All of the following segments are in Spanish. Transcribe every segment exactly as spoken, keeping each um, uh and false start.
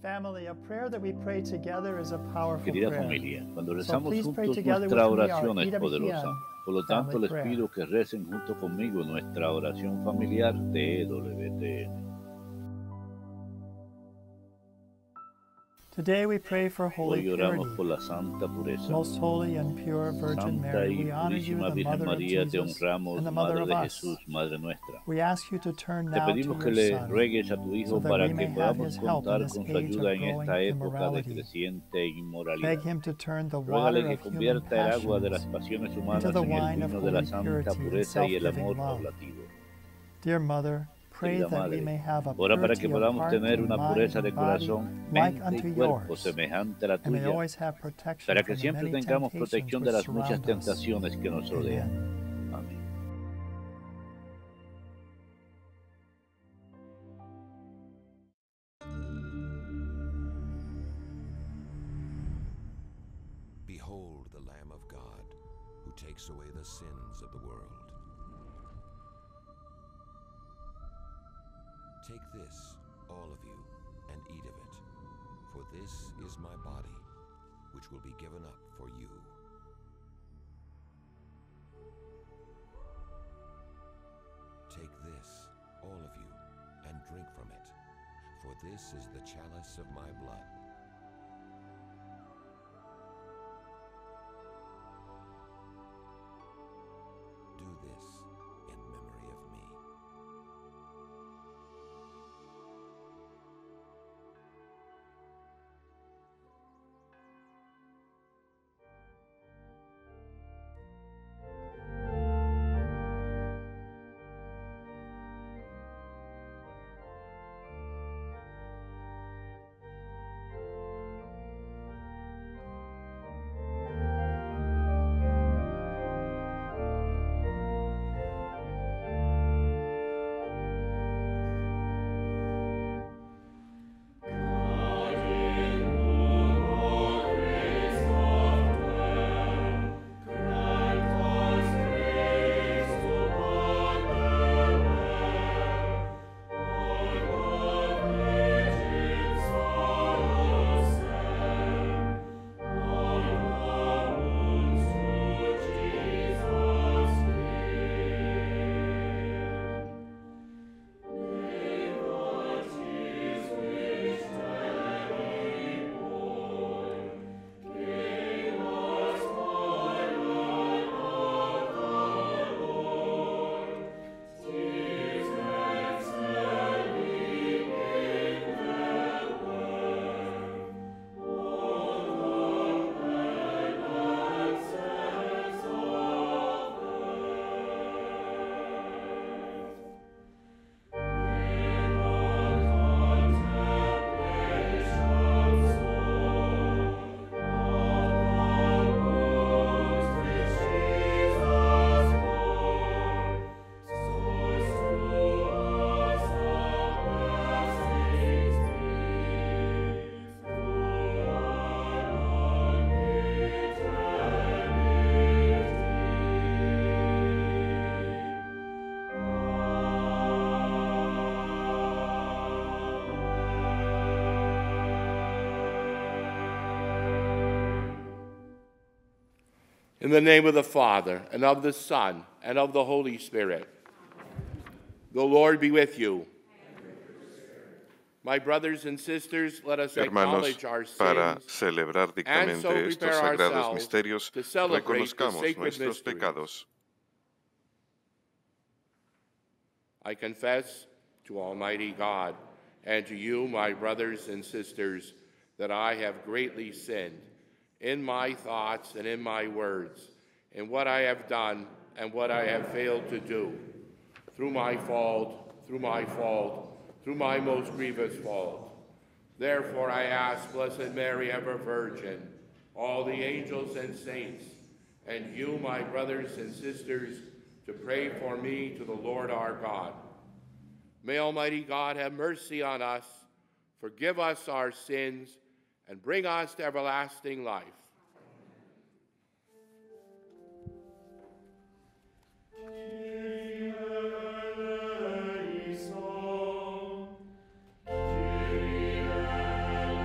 Family, a prayer that we pray together is a powerful Querida prayer. familia, cuando So rezamos please pray juntos, together nuestra with me our oración es E W T poderosa. N Por lo tanto, family les prayer. pido que recen junto conmigo nuestra oración familiar de E W T N. Today we pray for holy Hoy oramos purity. por la santa pureza. Most holy and pure Virgin Santa Mary, y we honor you, purísima the Virgen Mother of María, te Jesus honramos, and the Mother Madre of de us. Jesús, Madre nuestra. We ask you to turn Te now to pedimos que your le Son, ruegues a tu so Hijo that para we que may have podamos his help in contar this con su age of ayuda en growing esta época de immorality. creciente inmoralidad. Beg him to turn the Ruégale water que of human convierta el agua de las passions pasiones humanas into the en el wine of vino de la holy santa purity and pureza y el self-giving amor love. ablativo. Dear Mother, pray Querida that we Madre, may have a ora para que purity of podamos heart tener and una mind pureza de and body corazón, like mente unto y cuerpo yours, semejante a la and may tuya, always have protection para from que the siempre many tengamos temptations protección de which las muchas surround us. tentaciones que nos rodean. Amen. Amén. Behold the Lamb of God, who takes away the sins of the world. Take this, all of you, and eat of it, for this is my body, which will be given up for you. Take this, all of you, and drink from it, for this is the chalice of my blood. Do this in memory of me. In the name of the Father, and of the Son, and of the Holy Spirit. The Lord be with you. My brothers and sisters, let us Hermanos, acknowledge our para sins celebrar and so dignamente estos prepare sagrados ourselves misterios, to celebrate the reconozcamos sacred nuestros mysteries. pecados. I confess to Almighty God and to you, my brothers and sisters, that I have greatly sinned in my thoughts and in my words, in what I have done and what I have failed to do, through my fault, through my fault, through my most grievous fault. Therefore I ask Blessed Mary, ever Virgin, all the angels and saints, and you, my brothers and sisters, to pray for me to the Lord our God. May Almighty God have mercy on us, forgive us our sins, and bring us to everlasting life. Kyrie eleison, Kyrie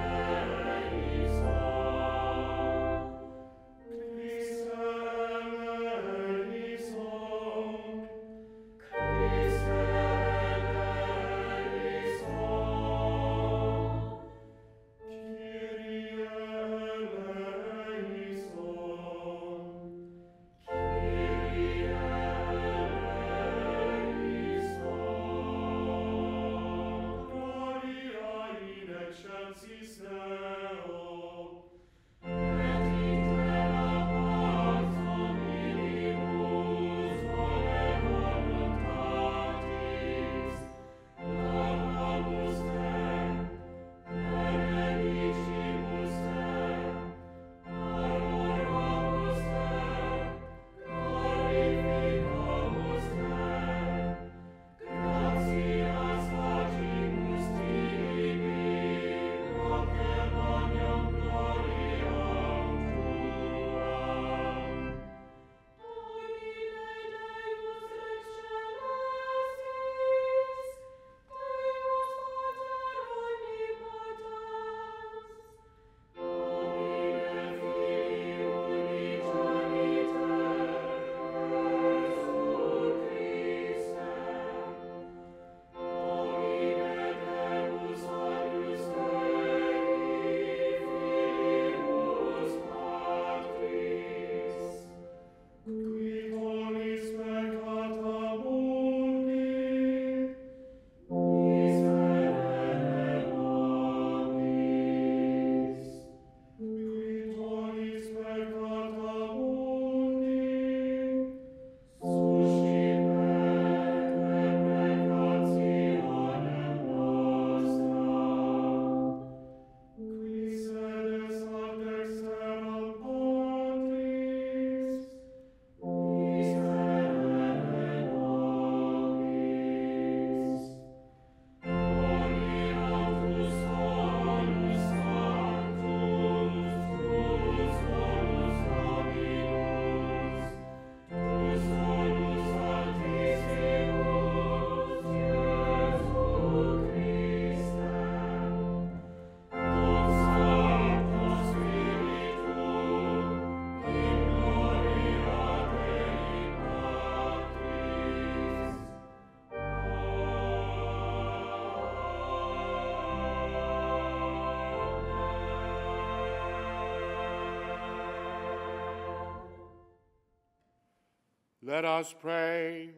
Let us pray.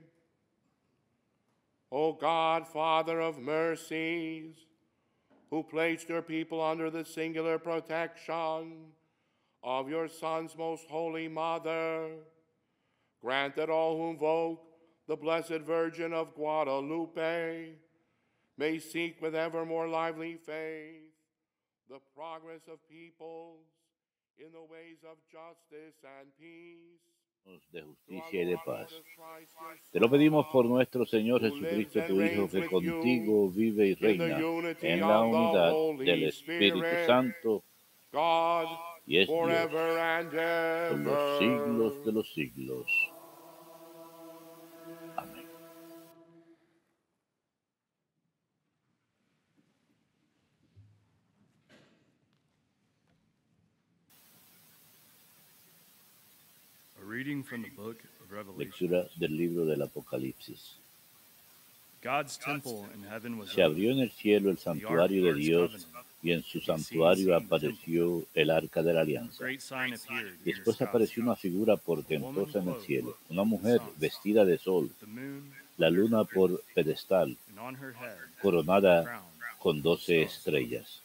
O God, Father of mercies, who placed your people under the singular protection of your Son's most holy mother, grant that all who invoke the Blessed Virgin of Guadalupe may seek with ever more lively faith the progress of peoples in the ways of justice and peace. De justicia y de paz. Te lo pedimos por nuestro Señor Jesucristo, tu Hijo, que contigo vive y reina en la unidad del Espíritu Santo y es Dios por los siglos de los siglos. Amén. A reading from the book of Revelation. Lectura del libro del Apocalipsis. God's temple in heaven was Se abrió en el cielo el santuario de Dios y en su santuario apareció el arca de la alianza. Después apareció una figura portentosa en el cielo, una mujer vestida de sol, la luna por pedestal, coronada con doce estrellas.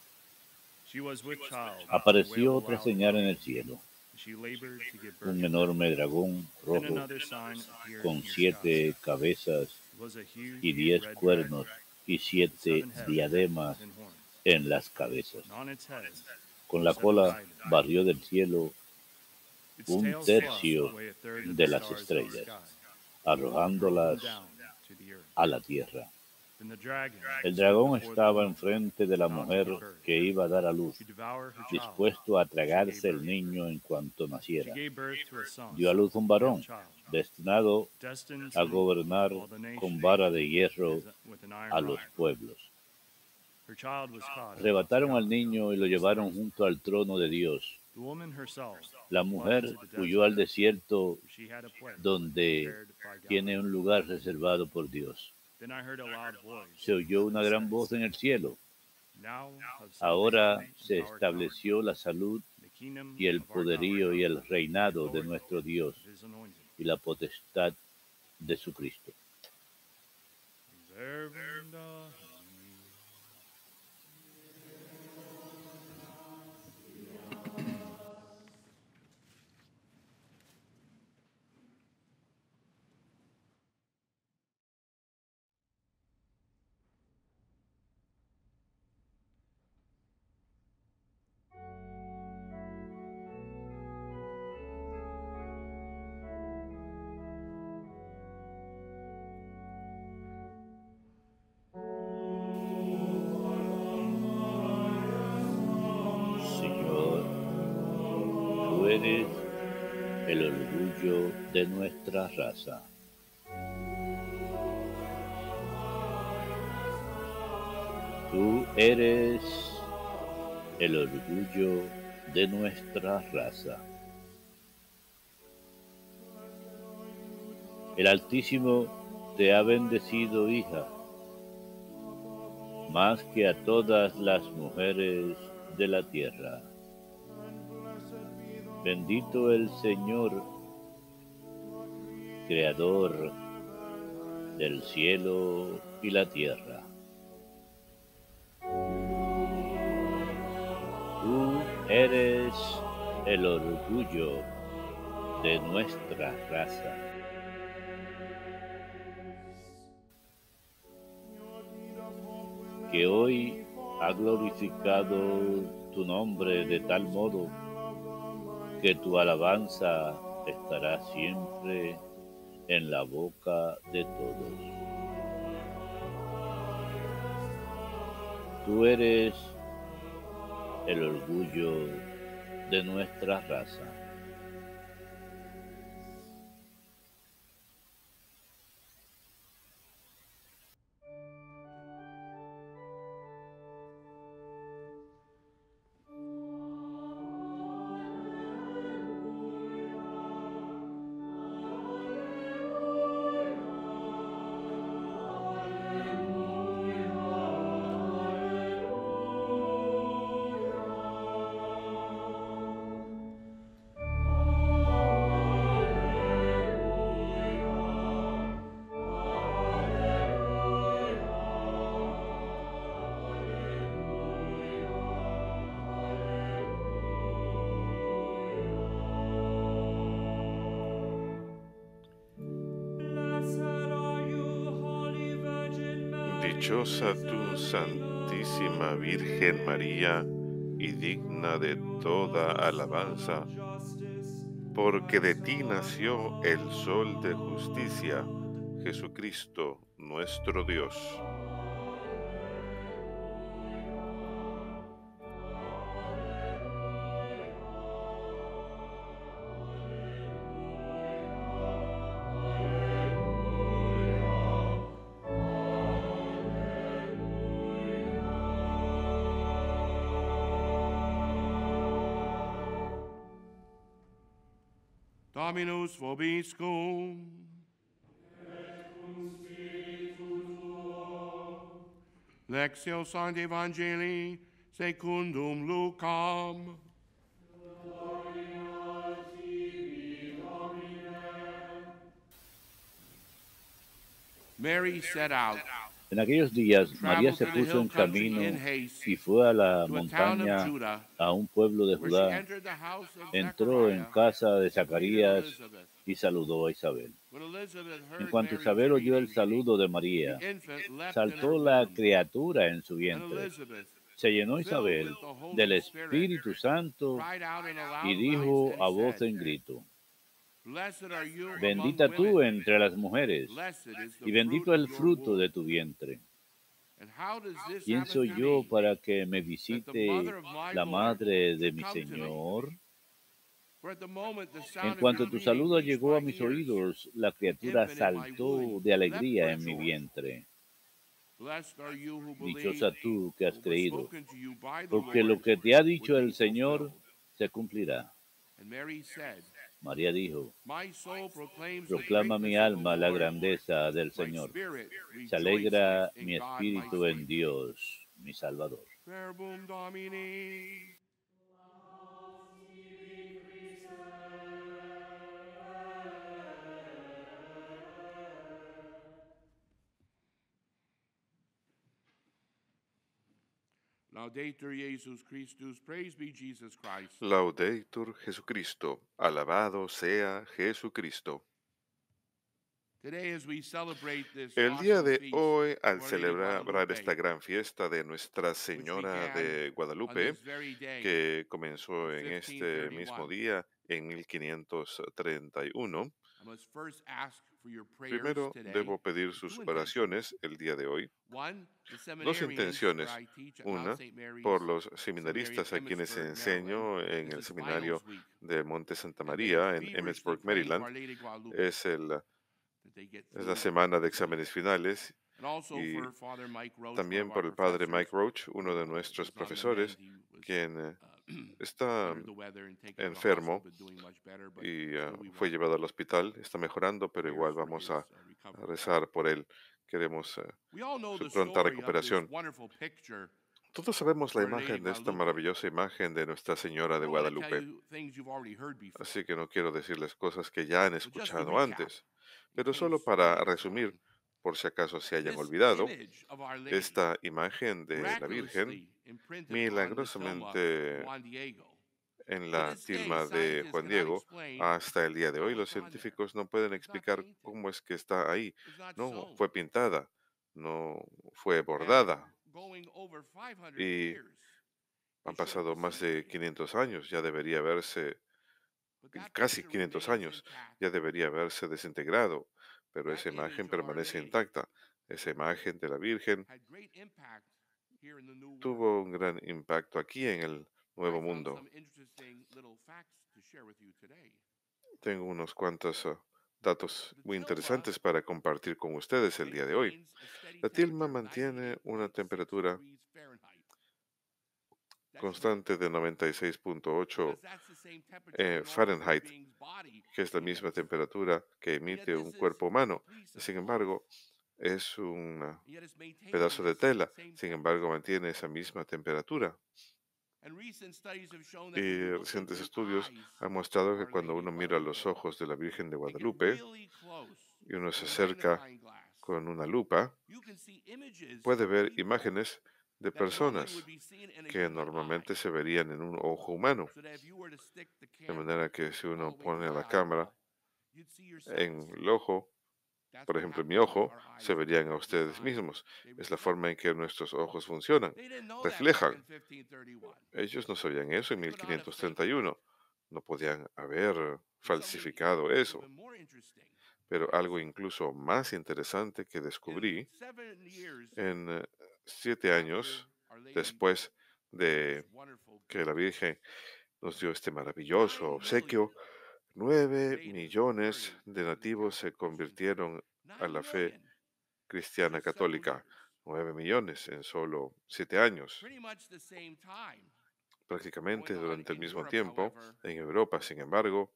Apareció otra señal en el cielo, un enorme dragón rojo con siete cabezas y diez cuernos y siete diademas en las cabezas. Con la cola barrió del cielo un tercio de las estrellas, arrojándolas a la tierra. El dragón estaba enfrente de la mujer que iba a dar a luz, dispuesto a tragarse el niño en cuanto naciera. Dio a luz un varón, destinado a gobernar con vara de hierro a los pueblos. Arrebataron al niño y lo llevaron junto al trono de Dios. La mujer huyó al desierto, donde tiene un lugar reservado por Dios. Se oyó una gran voz en el cielo. Ahora se estableció la salud y el poderío y el reinado de nuestro Dios y la potestad de su Cristo. Eres el orgullo de nuestra raza. Tú eres el orgullo de nuestra raza. El Altísimo te ha bendecido, hija, más que a todas las mujeres de la tierra. Bendito el Señor, Creador del cielo y la tierra. Tú eres el orgullo de nuestra raza. Que hoy ha glorificado tu nombre de tal modo que tu alabanza estará siempre en la boca de todos. Tú eres el orgullo de nuestra raza. Dichosa tú, Santísima Virgen María, y digna de toda alabanza, porque de ti nació el Sol de justicia, Jesucristo nuestro Dios. Dominus vobiscum. Lectio Sancti Evangelii secundum Lucam. Mary set out. En aquellos días, María se puso en camino y fue a la montaña, a un pueblo de Judá. Entró en casa de Zacarías y saludó a Isabel. En cuanto Isabel oyó el saludo de María, saltó la criatura en su vientre. Se llenó Isabel del Espíritu Santo y dijo a voz en grito: Bendita tú entre las mujeres, y bendito el fruto de tu vientre. ¿Quién soy yo para que me visite la madre de mi Señor? En cuanto tu saludo llegó a mis oídos, la criatura saltó de alegría en mi vientre. Dichosa tú que has creído, porque lo que te ha dicho el Señor se cumplirá. María dijo: Proclama mi alma la grandeza del Señor. Se alegra mi espíritu en Dios, mi Salvador. Laudetur Jesus Christus, praise be Jesus Christ. Laudetur Jesucristo, alabado sea Jesucristo. El día de hoy, al celebrar esta gran fiesta de Nuestra Señora de Guadalupe, que comenzó en este mismo día, en mil quinientos treinta y uno, primero debo pedir sus oraciones el día de hoy. Dos intenciones. Una, por los seminaristas a quienes enseño en el seminario de Monte Santa María en Emmitsburg, Maryland. Es, el, es la semana de exámenes finales. Y también por el padre Mike Roach, uno de nuestros profesores, quien eh, está enfermo y uh, fue llevado al hospital. Está mejorando, pero igual vamos a, a rezar por él. Queremos uh, su pronta recuperación. Todos sabemos la imagen de esta maravillosa imagen de Nuestra Señora de Guadalupe. Así que no quiero decirles cosas que ya han escuchado antes, pero solo para resumir, por si acaso se hayan olvidado, esta imagen de la Virgen milagrosamente en la tilma de Juan Diego, hasta el día de hoy los científicos no pueden explicar cómo es que está ahí. No fue pintada, no fue bordada. Y han pasado más de quinientos años, ya debería haberse, casi quinientos años, ya debería haberse desintegrado, pero esa imagen permanece intacta. Esa imagen de la Virgen tuvo un gran impacto aquí en el Nuevo Mundo. Tengo unos cuantos uh, datos muy interesantes para compartir con ustedes el día de hoy. La tilma mantiene una temperatura constante de noventa y seis punto ocho eh, Fahrenheit, que es la misma temperatura que emite un cuerpo humano. Sin embargo, es un uh, pedazo de tela. Sin embargo, mantiene esa misma temperatura. Y recientes estudios han mostrado que cuando uno mira los ojos de la Virgen de Guadalupe y uno se acerca con una lupa, puede ver imágenes de personas que normalmente se verían en un ojo humano. De manera que si uno pone la cámara en el ojo, Por ejemplo, en mi ojo se verían a ustedes mismos. Es la forma en que nuestros ojos funcionan, reflejan. Ellos no sabían eso en mil quinientos treinta y uno. No podían haber falsificado eso. Pero algo incluso más interesante que descubrí en eh, siete años después de que la Virgen nos dio este maravilloso obsequio, nueve millones de nativos se convirtieron a la fe cristiana católica. Nueve millones en solo siete años. Prácticamente durante el mismo tiempo, en Europa, sin embargo,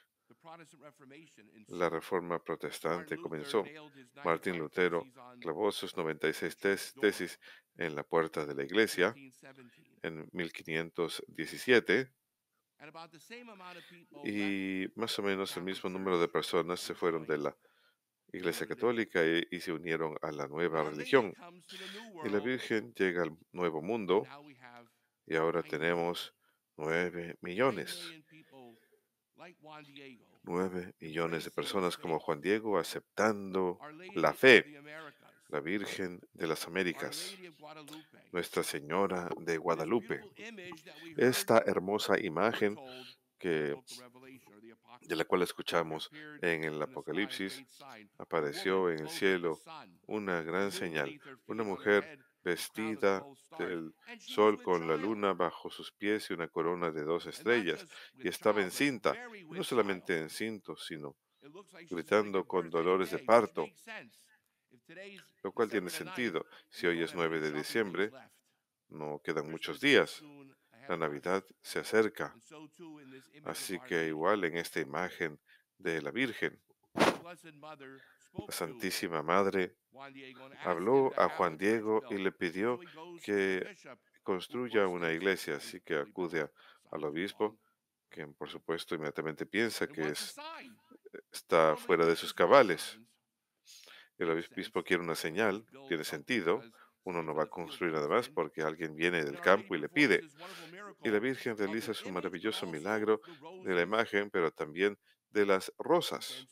la reforma protestante comenzó. Martín Lutero clavó sus noventa y seis tes- tesis en la puerta de la iglesia en mil quinientos diecisiete y más o menos el mismo número de personas se fueron de la Iglesia Católica y, y se unieron a la nueva religión. Y la Virgen llega al nuevo mundo y ahora tenemos nueve millones. Nueve millones de personas como Juan Diego aceptando la fe, la Virgen de las Américas, Nuestra Señora de Guadalupe. Esta hermosa imagen que, de la cual escuchamos en el Apocalipsis, apareció en el cielo una gran señal, una mujer vestida del sol con la luna bajo sus pies y una corona de dos estrellas, y estaba encinta, no solamente encinto, sino gritando con dolores de parto, lo cual tiene sentido. Si hoy es nueve de diciembre, no quedan muchos días. La Navidad se acerca. Así que igual en esta imagen de la Virgen, la Santísima Madre habló a Juan Diego y le pidió que construya una iglesia, así que acude a- al obispo, quien por supuesto inmediatamente piensa que es, está fuera de sus cabales. El obispo quiere una señal, tiene sentido. Uno no va a construir nada más porque alguien viene del campo y le pide. Y la Virgen realiza su maravilloso milagro de la imagen, pero también de las rosas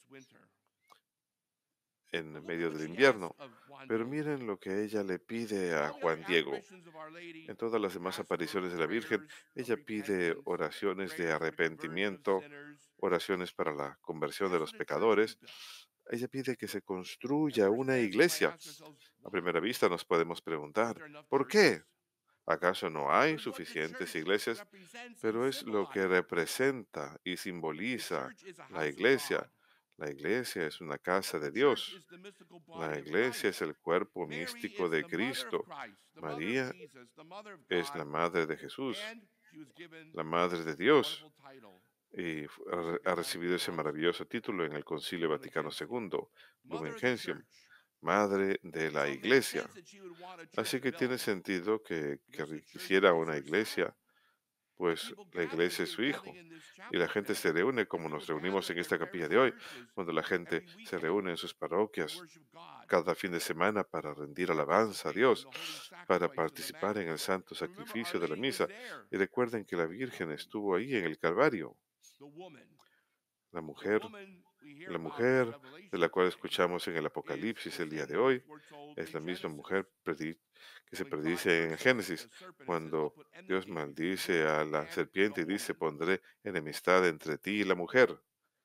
en medio del invierno. Pero miren lo que ella le pide a Juan Diego. En todas las demás apariciones de la Virgen, ella pide oraciones de arrepentimiento, oraciones para la conversión de los pecadores. Ella pide que se construya una iglesia. A primera vista nos podemos preguntar, ¿por qué? ¿Acaso no hay suficientes iglesias? Pero es lo que representa y simboliza la iglesia. La iglesia es una casa de Dios. La iglesia es el cuerpo místico de Cristo. María es la madre de Jesús, la madre de Dios, y fu- ha re- ha recibido ese maravilloso título en el Concilio Vaticano segundo, Lumen Gentium, madre de la iglesia. Así que tiene sentido que, que re- quisiera una iglesia, pues la iglesia es su hijo. Y la gente se reúne como nos reunimos en esta capilla de hoy, cuando la gente se reúne en sus parroquias cada fin de semana para rendir alabanza a Dios, para participar en el santo sacrificio de la misa. Y recuerden que la Virgen estuvo ahí en el Calvario. La mujer, la mujer de la cual escuchamos en el Apocalipsis el día de hoy, es la misma mujer predi- que se predice en el Génesis, cuando Dios maldice a la serpiente y dice, pondré enemistad entre ti y la mujer.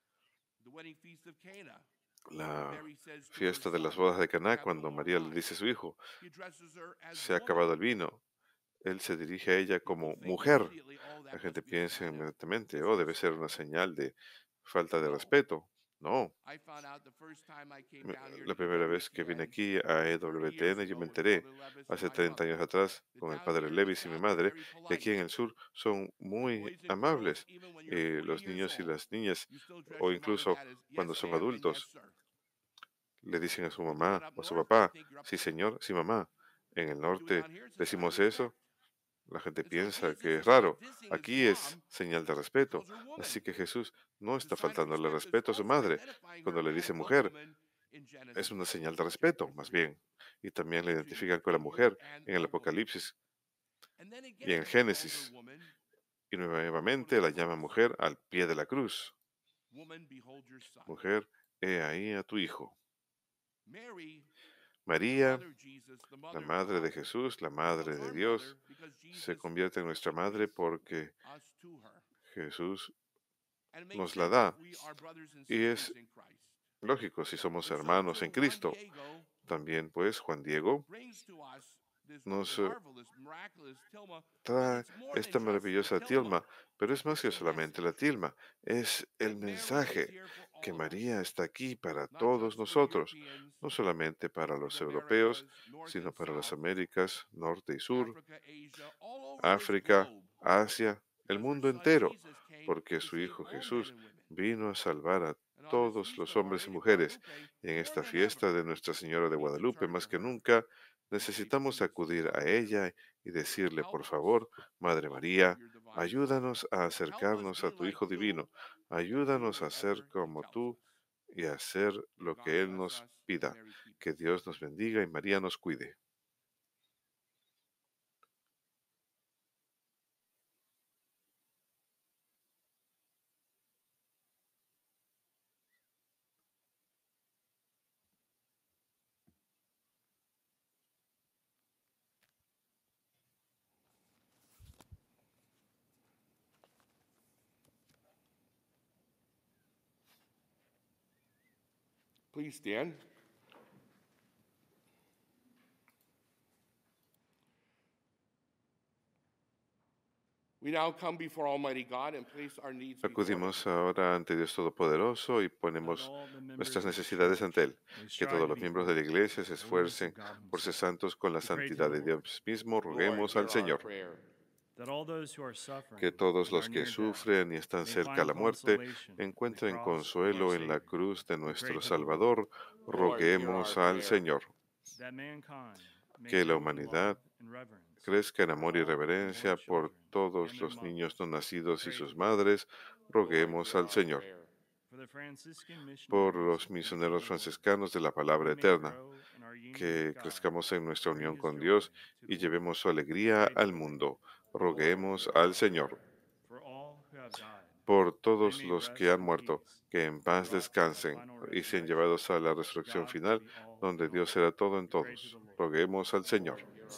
La fiesta de las bodas de Caná, cuando María le dice a su hijo, se ha acabado el vino. Él se dirige a ella como mujer. La gente piensa inmediatamente, oh, debe ser una señal de falta de respeto. No, me- la primera vez que vine aquí a E W T N, yo me enteré hace treinta años atrás con el padre Levis y mi madre que aquí en el sur son muy amables. Eh, los niños y las niñas, o incluso cuando son adultos, le dicen a su mamá o a su papá, sí señor, sí mamá. En el norte decimos eso, la gente piensa que es raro. Aquí es señal de respeto. Así que Jesús no está faltándole respeto a su madre. Cuando le dice mujer, es una señal de respeto, más bien. Y también le identifican con la mujer en el Apocalipsis y en Génesis. Y nuevamente la llama mujer al pie de la cruz. Mujer, he ahí a tu hijo. María, la madre de Jesús, la madre de Dios, se convierte en nuestra madre porque Jesús nos la da. Y es lógico, si somos hermanos en Cristo. También, pues, Juan Diego nos eh, trae esta maravillosa tilma, pero es más que solamente la tilma, es el mensaje que María está aquí para todos nosotros, no solamente para los europeos, sino para las Américas, norte y sur, África, Asia, el mundo entero, porque su Hijo Jesús vino a salvar a todos los hombres y mujeres. Y en esta fiesta de Nuestra Señora de Guadalupe, más que nunca, necesitamos acudir a ella y decirle, por favor, Madre María, ayúdanos a acercarnos a tu Hijo Divino, ayúdanos a ser como tú y a hacer lo que Él nos pida. Que Dios nos bendiga y María nos cuide. Please stand. We now come before Almighty God and place our needs before Him. Acudimos ahora ante Dios Todopoderoso y ponemos nuestras necesidades ante Él. Que todos los miembros de la Iglesia se esfuercen por ser santos con la santidad de Dios mismo. Roguemos al Señor. Que todos los que sufren y están cerca a la muerte encuentren consuelo en la cruz de nuestro Salvador. Roguemos al Señor. Que la humanidad crezca en amor y reverencia por todos los niños no nacidos y sus madres. Roguemos al Señor. Por los misioneros franciscanos de la palabra eterna, que crezcamos en nuestra unión con Dios y llevemos su alegría al mundo. Roguemos al Señor. Por todos los que han muerto, que en paz descansen y sean llevados a la resurrección final, donde Dios será todo en todos. Roguemos al Señor.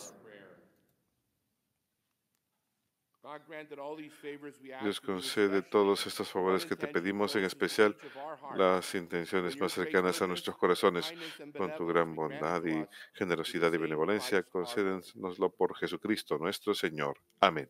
Dios concede todos estos favores que te pedimos, en especial las intenciones más cercanas a nuestros corazones. Con tu gran bondad y generosidad y benevolencia, concédenoslo por Jesucristo nuestro Señor. Amén.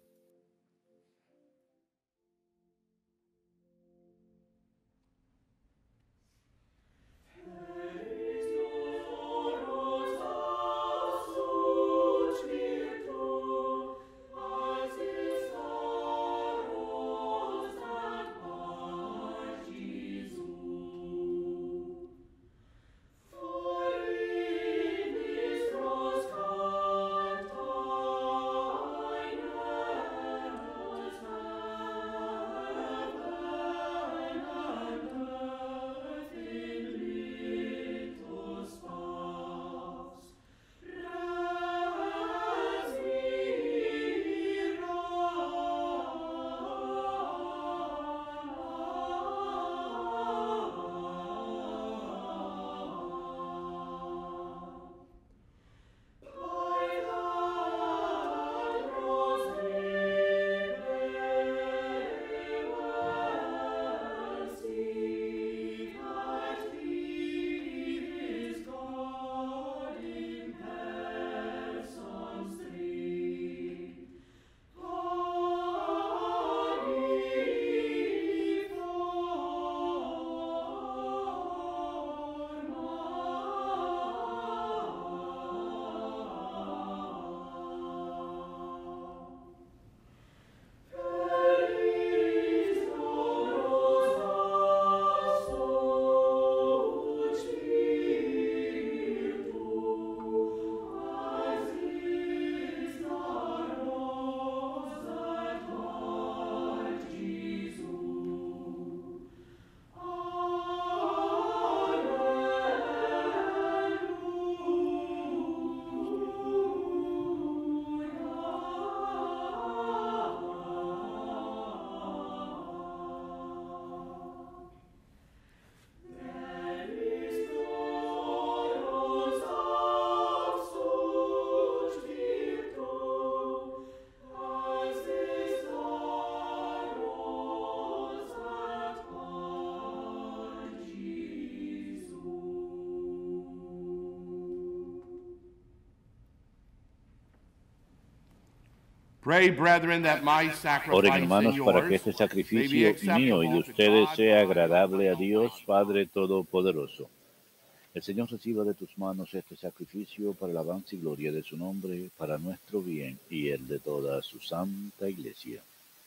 Oren, hermanos, para que este sacrificio mío y de ustedes sea agradable a Dios, Padre Todopoderoso. El Señor reciba de tus manos este sacrificio para la alabanza y gloria de su nombre, para nuestro bien y el de toda su santa Iglesia.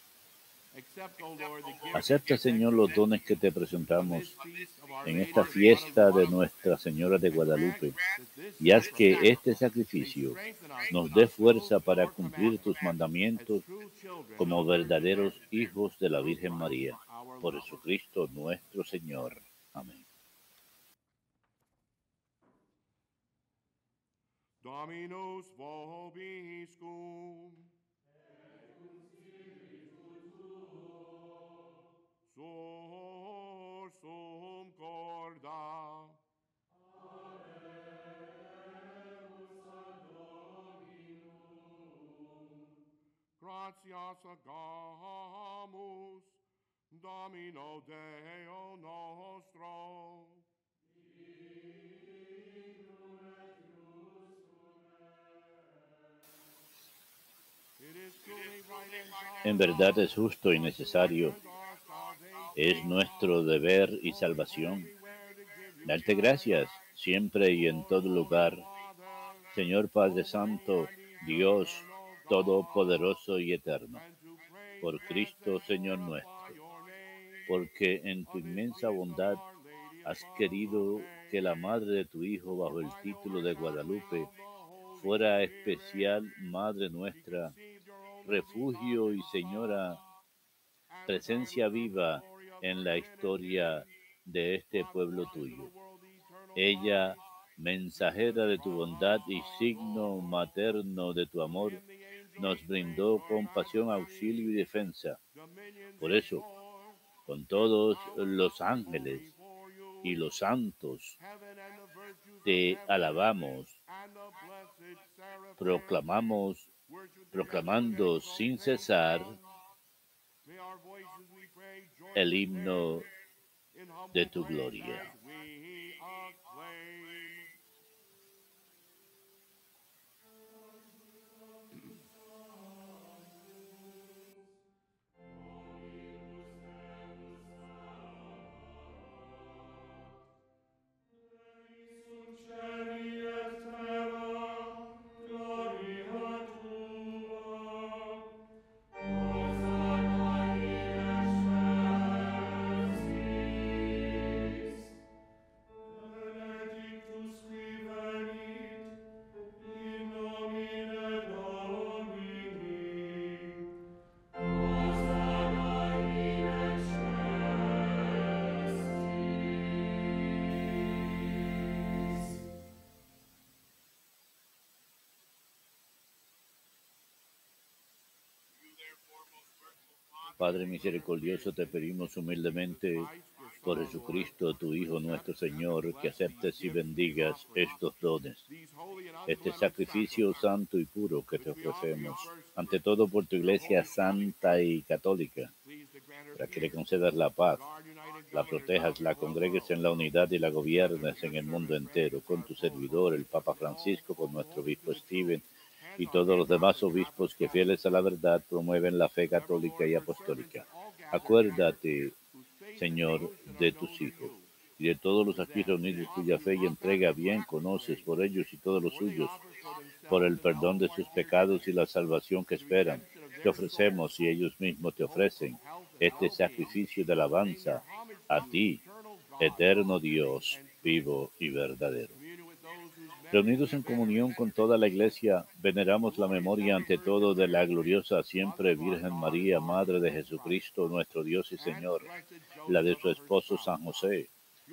Acepta, Señor, los dones que te presentamos en esta fiesta de Nuestra Señora de Guadalupe, y haz que este sacrificio nos dé fuerza para cumplir tus mandamientos como verdaderos hijos de la Virgen María. Por Jesucristo nuestro Señor. Amén. Dominus vobiscum. Sursum corda. Gratias agamus, Domino Deo nostro. En verdad es justo y necesario, es nuestro deber y salvación, darte gracias siempre y en todo lugar, Señor Padre Santo, Dios Todopoderoso y Eterno, por Cristo Señor nuestro, porque en tu inmensa bondad has querido que la madre de tu Hijo, bajo el título de Guadalupe, fuera especial Madre nuestra, refugio y Señora, presencia viva en la historia de este pueblo tuyo. Ella, mensajera de tu bondad y signo materno de tu amor, nos brindó compasión, auxilio y defensa. Por eso, con todos los ángeles y los santos, te alabamos, proclamamos, proclamando sin cesar el himno de tu gloria. Padre misericordioso, te pedimos humildemente por Jesucristo, tu Hijo nuestro Señor, que aceptes y bendigas estos dones, este sacrificio santo y puro que te ofrecemos, ante todo por tu Iglesia santa y católica, para que le concedas la paz, la protejas, la congregues en la unidad y la gobiernes en el mundo entero, con tu servidor, el Papa Francisco, con nuestro obispo Stephen, y todos los demás obispos que, fieles a la verdad, promueven la fe católica y apostólica. Acuérdate, Señor, de tus hijos y de todos los aquí reunidos cuya fe y entrega bien conoces, por ellos y todos los suyos, por el perdón de sus pecados y la salvación que esperan. Te ofrecemos, y ellos mismos te ofrecen, este sacrificio de alabanza a ti, eterno Dios, vivo y verdadero. Reunidos en comunión con toda la Iglesia, veneramos la memoria ante todo de la gloriosa siempre Virgen María, Madre de Jesucristo, nuestro Dios y Señor, la de su esposo San José,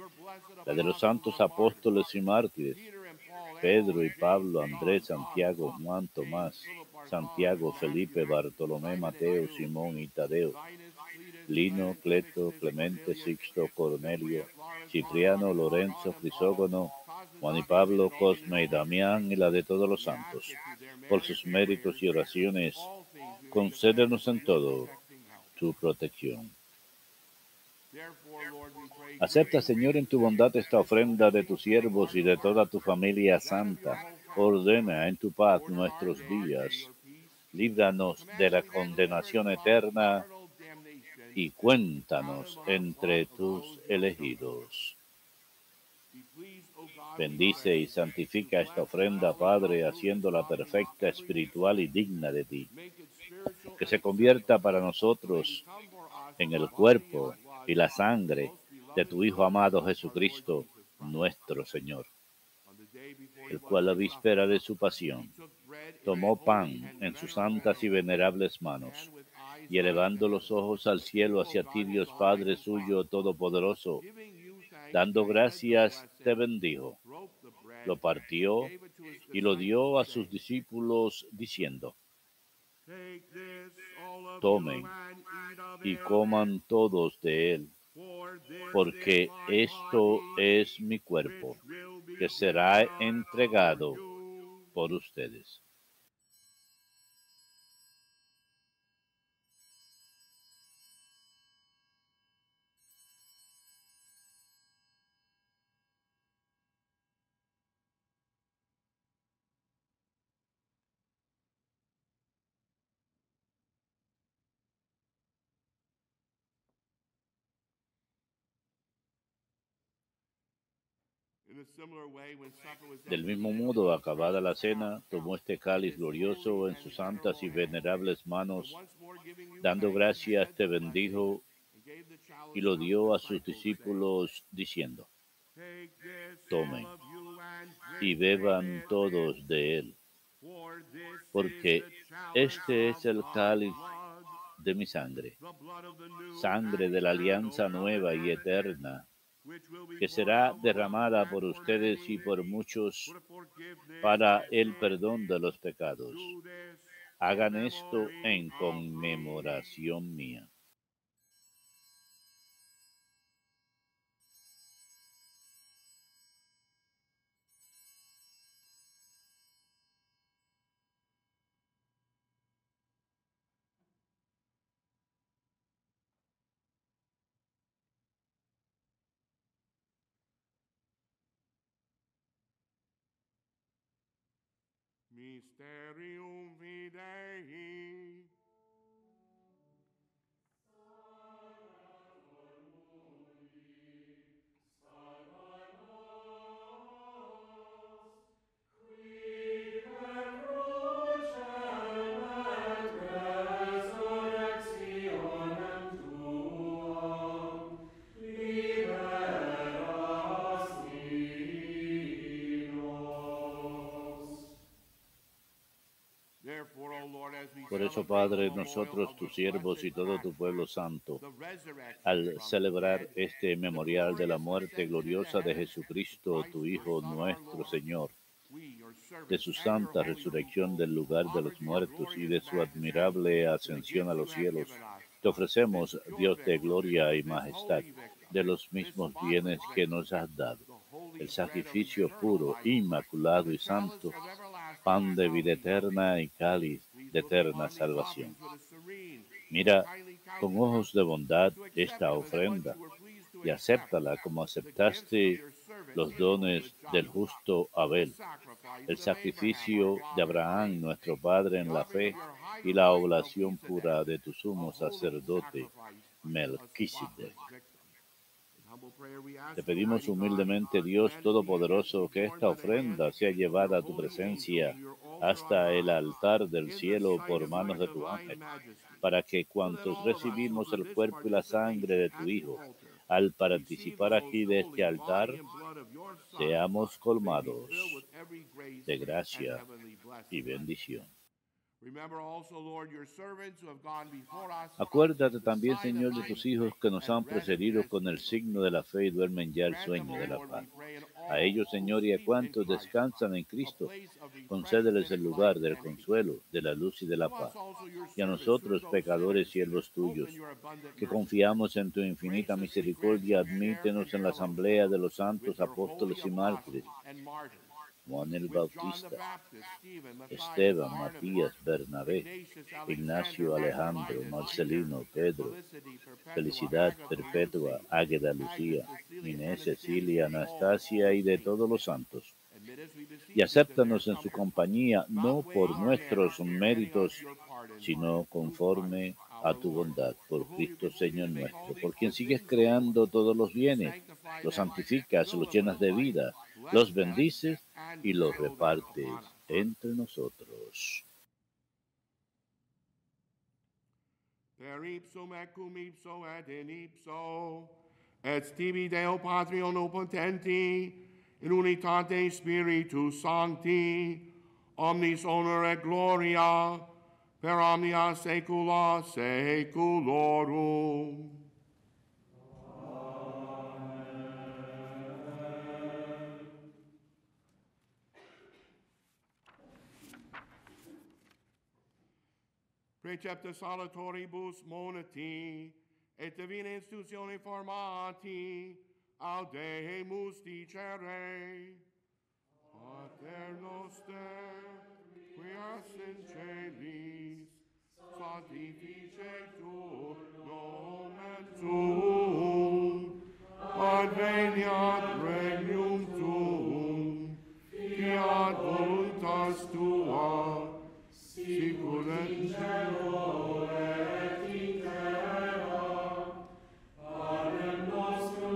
la de los santos apóstoles y mártires, Pedro y Pablo, Andrés, Santiago, Juan, Tomás, Santiago, Felipe, Bartolomé, Mateo, Simón y Tadeo, Lino, Cleto, Clemente, Sixto, Cornelio, Cipriano, Lorenzo, Crisógono, Juan y Pablo, Cosme y Damián, y la de todos los santos. Por sus méritos y oraciones, concédenos en todo tu protección. Acepta, Señor, en tu bondad esta ofrenda de tus siervos y de toda tu familia santa. Ordena en tu paz nuestros días, líbranos de la condenación eterna y cuéntanos entre tus elegidos. Bendice y santifica esta ofrenda, Padre, haciéndola perfecta, espiritual y digna de ti. Que se convierta para nosotros en el cuerpo y la sangre de tu Hijo amado Jesucristo, nuestro Señor, el cual a víspera de su pasión tomó pan en sus santas y venerables manos, y elevando los ojos al cielo hacia ti, Dios Padre suyo todopoderoso, dando gracias, te bendijo, lo partió y lo dio a sus discípulos, diciendo: tomen y coman todos de él, porque esto es mi cuerpo, que será entregado por ustedes. Del mismo modo, acabada la cena, tomó este cáliz glorioso en sus santas y venerables manos, dando gracias, te bendijo y lo dio a sus discípulos, diciendo: tomen y beban todos de él, porque este es el cáliz de mi sangre, sangre de la alianza nueva y eterna, que será derramada por ustedes y por muchos para el perdón de los pecados. Hagan esto en conmemoración mía. Mysterium Fidei. Por eso, Padre, nosotros, tus siervos y todo tu pueblo santo, al celebrar este memorial de la muerte gloriosa de Jesucristo, tu Hijo nuestro Señor, de su santa resurrección del lugar de los muertos y de su admirable ascensión a los cielos, te ofrecemos, Dios de gloria y majestad, de los mismos bienes que nos has dado, el sacrificio puro, inmaculado y santo, pan de vida eterna y cáliz de eterna salvación. Mira con ojos de bondad esta ofrenda y acéptala como aceptaste los dones del justo Abel, el sacrificio de Abraham, nuestro padre en la fe, y la oblación pura de tu sumo sacerdote Melquisedec. Te pedimos humildemente, Dios Todopoderoso, que esta ofrenda sea llevada a tu presencia hasta el altar del cielo por manos de tu ángel, para que cuantos recibimos el cuerpo y la sangre de tu Hijo, al participar aquí de este altar, seamos colmados de gracia y bendición. Acuérdate también, Señor, de tus hijos que nos han precedido con el signo de la fe y duermen ya el sueño de la paz. A ellos, Señor, y a cuantos descansan en Cristo, concédeles el lugar del consuelo, de la luz y de la paz. Y a nosotros, pecadores, siervos tuyos, que confiamos en tu infinita misericordia, admítenos en la asamblea de los santos apóstoles y mártires, Juan el Bautista, Esteban, Matías, Bernabé, Ignacio, Alejandro, Marcelino, Pedro, Felicidad, Perpetua, Águeda, Lucía, Inés, Cecilia, Anastasia y de todos los santos. Y acéptanos en su compañía, no por nuestros méritos, sino conforme a tu bondad, por Cristo Señor nuestro, por quien sigues creando todos los bienes, los santificas, los llenas de vida, los bendices y los repartes entre nosotros. Per ipsum et cum ipso et in ipso, et tibi Deo Patri omnipotenti, in unitate Spiritus Sancti, omnis honor et gloria, per omnia saecula saeculorum. Precepta salatoribus moniti, et divina institutione formati, audemus dicere, Pater noster, qui es in celis, sanctificetur nomen tuum, adveniat regnum tuum, fiat voluntas tua, sicur in cielo et in terra. Panem nostrum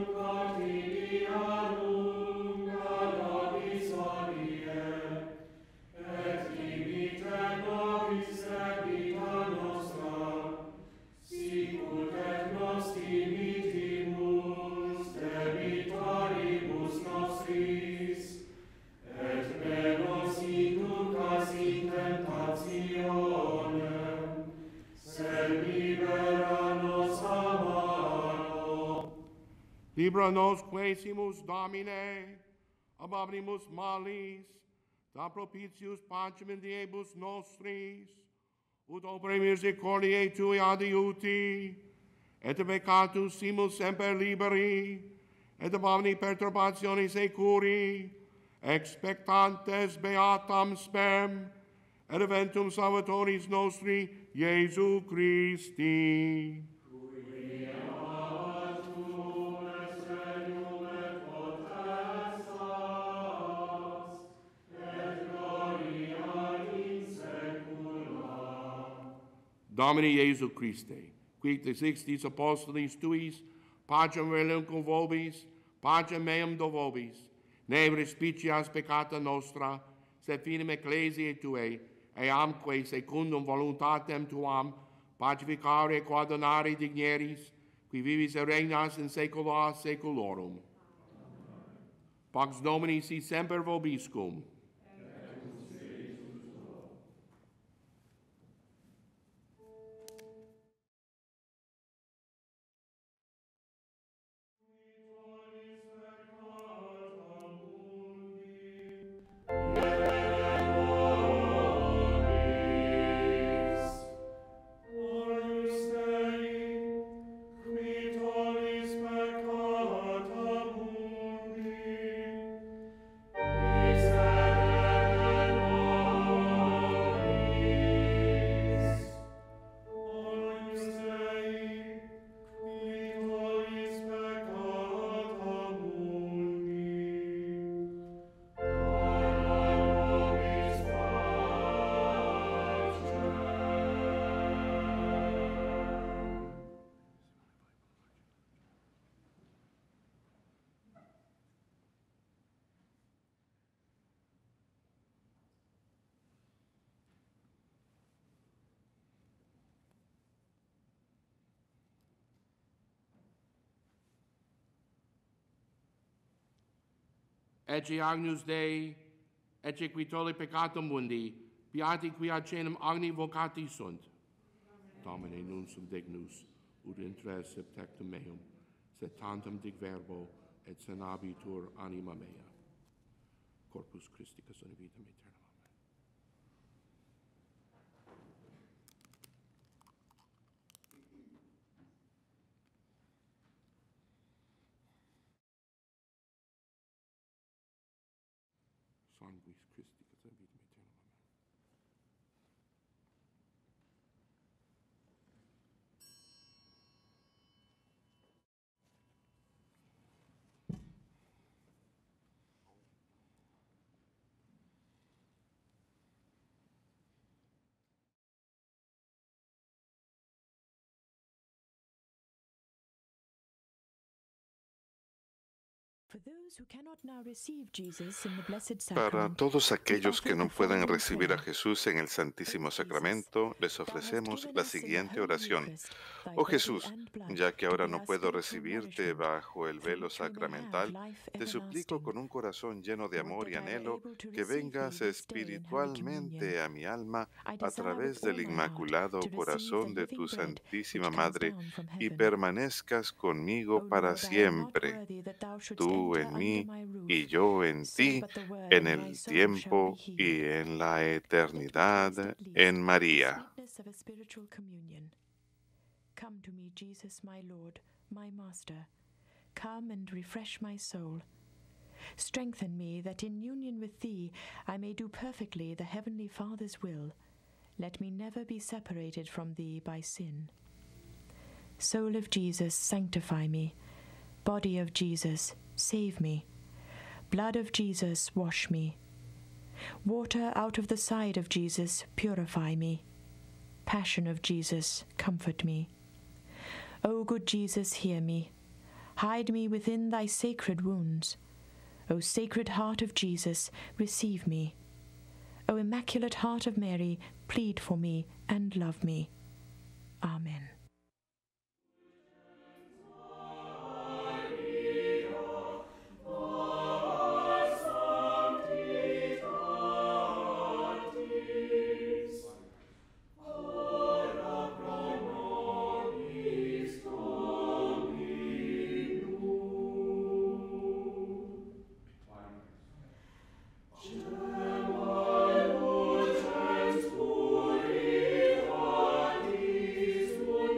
quotidianum da nobis hodie, et dimitte nobis debita nostra, sicut et nos dimittimus debitoribus nostris, et ne nos inducas in tentationem, sed libera nos a malo. Libra nos quaesimus, Domine, ab omnibus malis, da propitius pacem in diebus nostris, ut opere misericordiae Tui adiuti, et peccatus simus semper liberi, et ab omni perturbationis securi, expectantes beatam spem, et eventum salvatoris nostri, Iesu Christi. Qui amabat tuum est regnum et potestas, et gloria in saecula. Domini Iesu Christe, qui te sixtis apostolis tuis, pacem velum cum vobis, pacem meum do vobis, ne respicias peccata nostra, sed finem ecclesiae Tuae, eamque secundum voluntatem Tuam, pacificare et coordinare digneris, qui vivis et regnas in saecula saeculorum. Pax Domini si semper vobiscum. Ecce agnus Dei, ecce qui tolli peccatum mundi, beati qui ad cenum agni vocati sunt. Domine, nun sum dignus, ut intres septectum meum, sed tantum dic verbo, et senabitur anima mea. Corpus Christi, in vitam aeternam. Sanguis Christi, in vitam aeternam. Para todos aquellos que no puedan recibir a Jesús en el Santísimo Sacramento, les ofrecemos la siguiente oración. Oh Jesús, ya que ahora no puedo recibirte bajo el velo sacramental, te suplico con un corazón lleno de amor y anhelo que vengas espiritualmente a mi alma a través del Inmaculado Corazón de tu Santísima Madre y permanezcas conmigo para siempre, tú en mí y yo en ti, en el tiempo y en la eternidad, en María. Come to me, Jesus, my Lord, my Master. Come and refresh my soul. Strengthen me that in union with Thee I may do perfectly the Heavenly Father's will. Let me never be separated from Thee by sin. Soul of Jesus, sanctify me. Body of Jesus, save me. Blood of Jesus, wash me. Water out of the side of Jesus, purify me. Passion of Jesus, comfort me. O good Jesus, hear me. Hide me within thy sacred wounds. O Sacred Heart of Jesus, receive me. O Immaculate Heart of Mary, plead for me and love me. Amen. Thank you.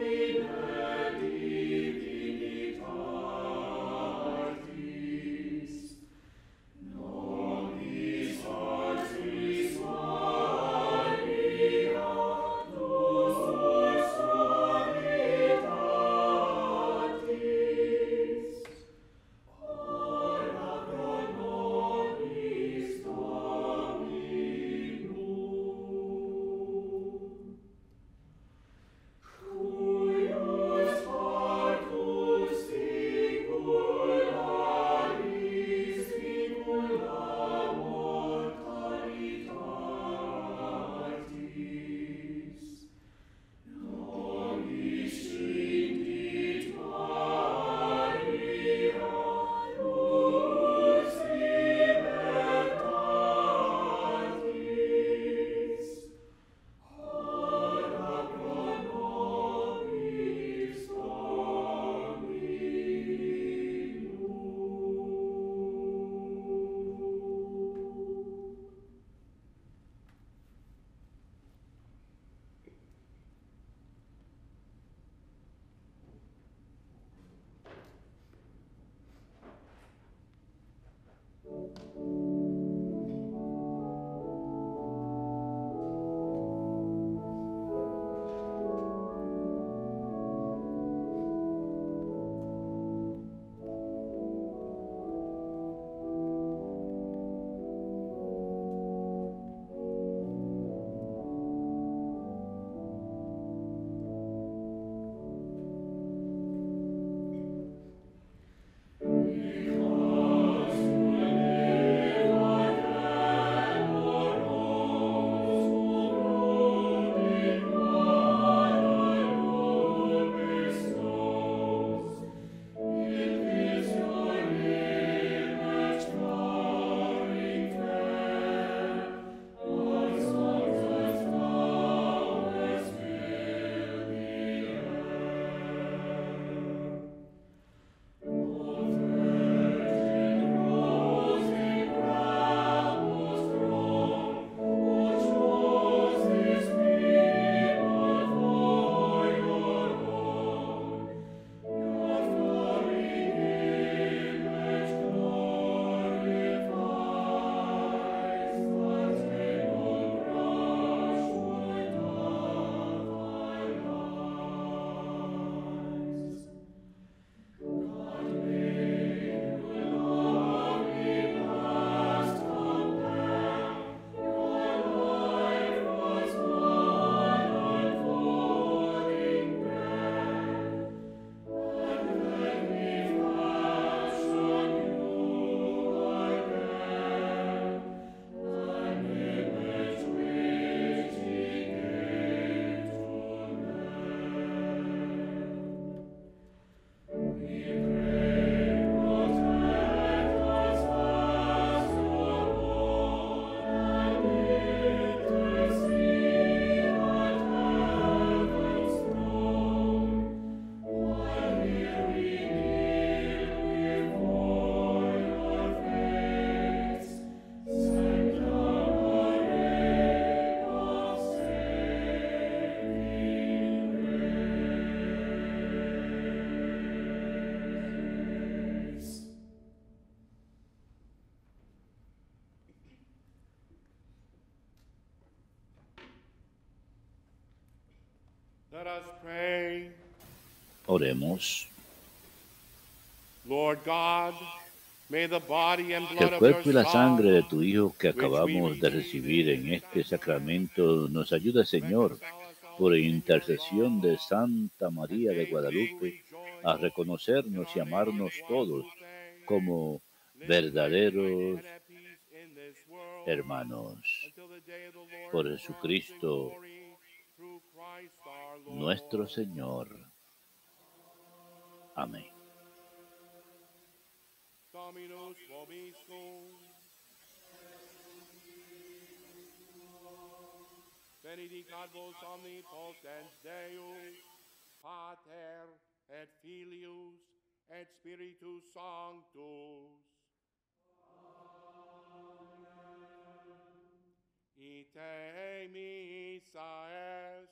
Oremos. Lord God, may the body and Que blood el of cuerpo y your la sangre de tu Son, Hijo que which we acabamos de receive recibir en in este this sacramento nos ayude, Señor, reconcile us all por to your intercesión de love, Santa and María de may we Guadalupe, rejoice a in reconocernos y our Lady amarnos todos Guadalupe, como living life united verdaderos and at peace in this world, hermanos. until the day of the Lord Por comes in Jesucristo glory, through Christ our Lord. nuestro Señor. Amén. Dominus vobiscum. Benedicat vos omnipotens Deus, Pater et Filius et Spiritus Sanctus. Ite missa est.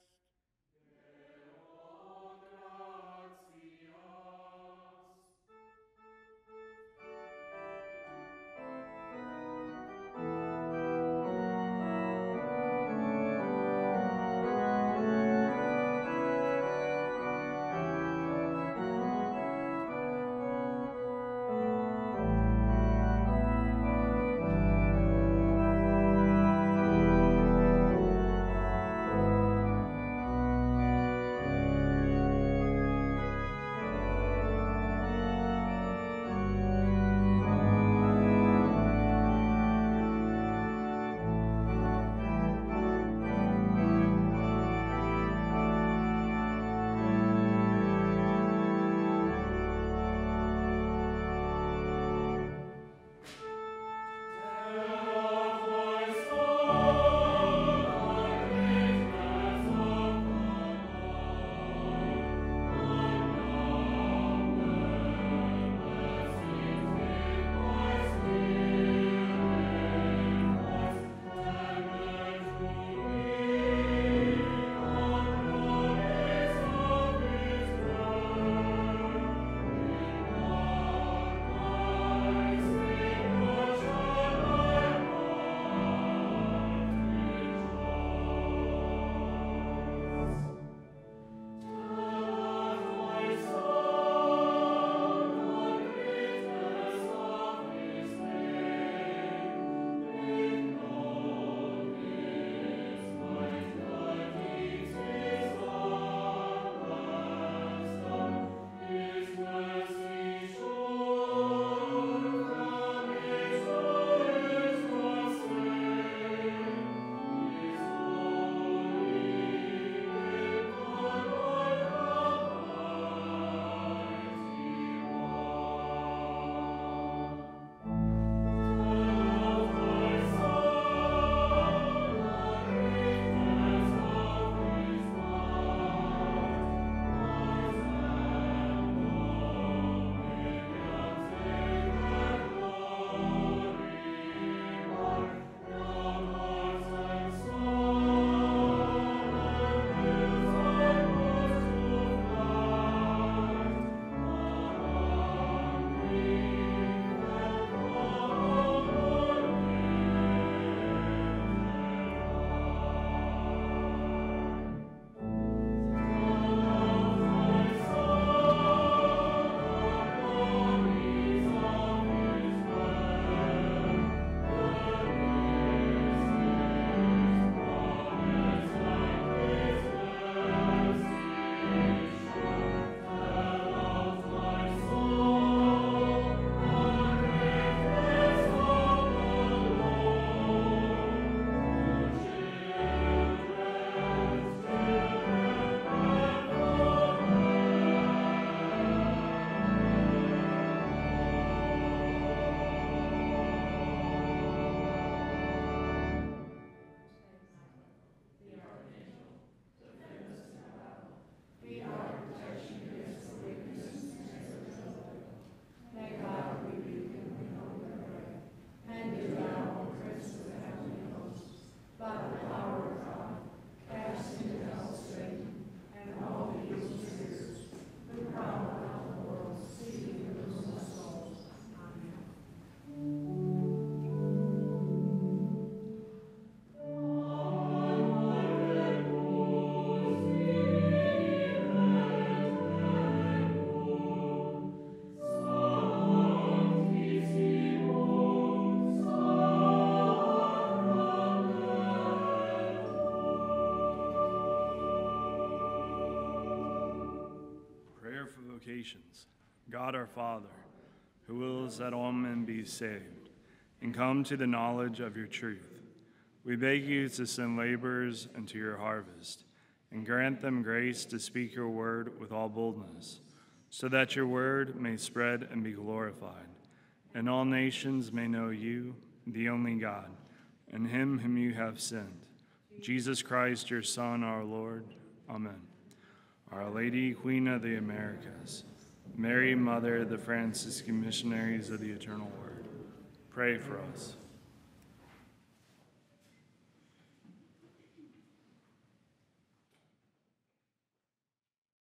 invocations. God our Father, who wills that all men be saved and come to the knowledge of your truth, we beg you to send laborers into your harvest and grant them grace to speak your word with all boldness, so that your word may spread and be glorified, and all nations may know you, the only God, and him whom you have sent, Jesus Christ, your Son, our Lord. Amen. Our Lady, Queen of the Americas, Mary, Mother of the Franciscan Missionaries of the Eternal Word, pray for us.